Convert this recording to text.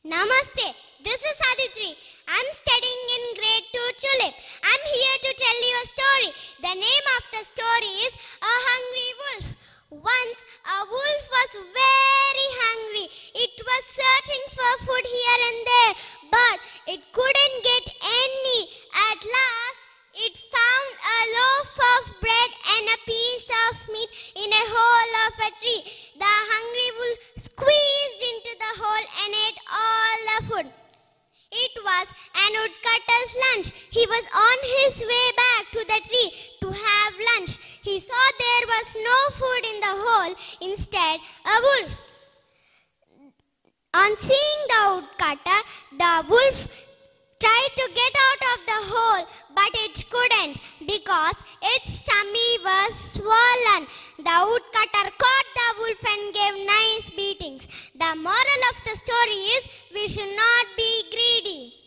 Namaste, this is Aditri. I'm studying in grade 2 Tulip. I'm here to tell you a story. The name of the story is A Hungry Wolf. Once a wolf was very hungry. It was searching for food here and there, but it couldn't get any. At last, it found a loaf of bread and a piece of meat in a hole of a tree. The hungry wolf squeezed into the hole and ate all the food. It was an woodcutter's lunch. He was on his way back to the tree to have lunch. He saw there was no food in the hole, instead a wolf. On seeing the woodcutter, the wolf tried to get out of the hole, but it couldn't because its tummy was swollen. The woodcutter caught the wolf and gave nice beatings. The moral of the story is we should not be greedy.